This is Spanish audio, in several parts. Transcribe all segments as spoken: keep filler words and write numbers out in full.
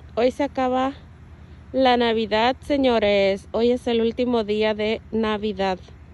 Hoy se acaba la Navidad, señores. Hoy es el último día de Navidad.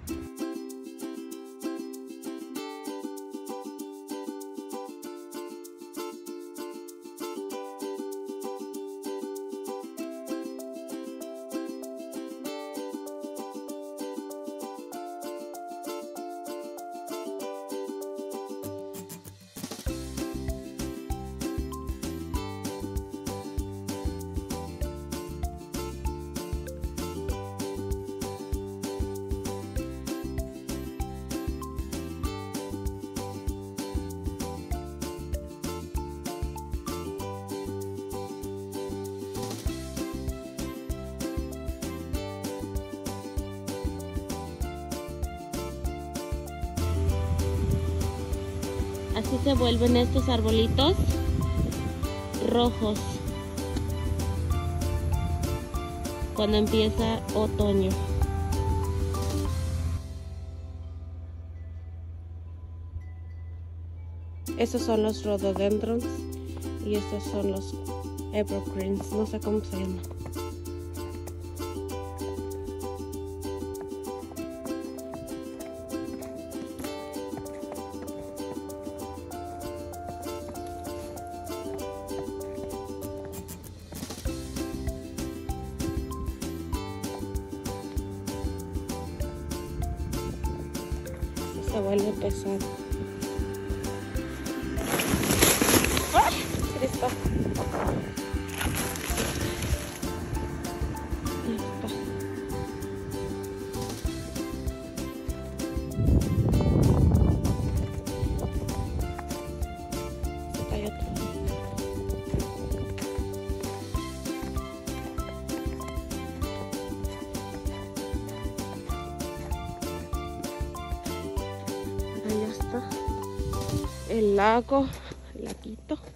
Así se vuelven estos arbolitos rojos cuando empieza otoño. Estos son los rhododendrons y estos son los evergreens, no sé cómo se llaman. Se vuelve pesado. ¡Ah! Cristo. Ahí está. Acá hay otro. Ahí está el lago, el laguito.